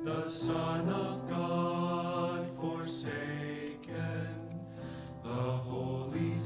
the Son of God forsaken, the holy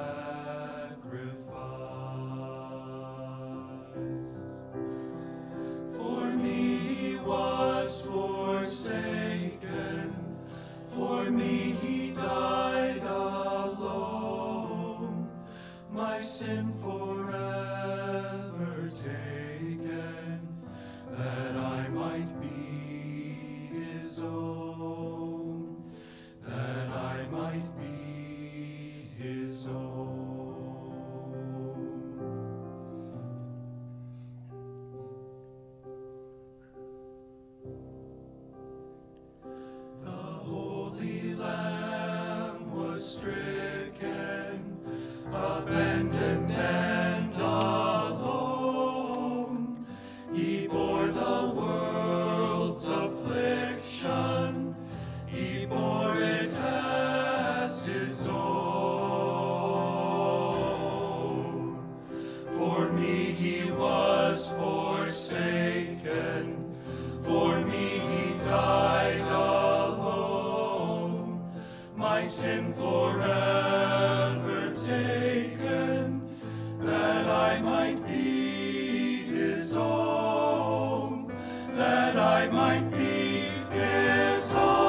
sacrifice. For me he was forsaken, for me he died alone, my sin forever taken, that I might be his own, that I might be his own. The Holy Lamb was stricken, abandoned and alone. He bore the world's affliction, he bore it as his own. For me he was forsaken, for me he died alone, my sin forever taken, that I might be his own, that I might be his own.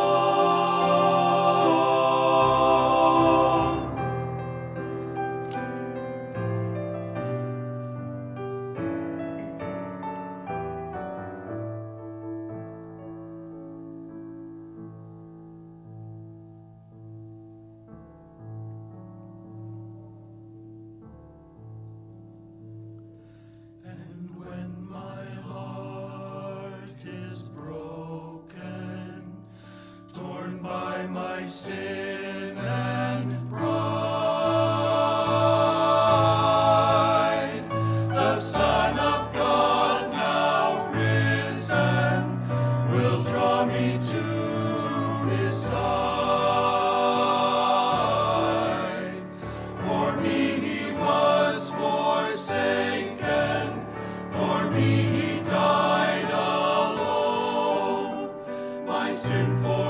And when my heart is broken, torn by my sin and pride, the Son of God now risen will draw me to his side. For me he was forsaken, for me he died alone, my sin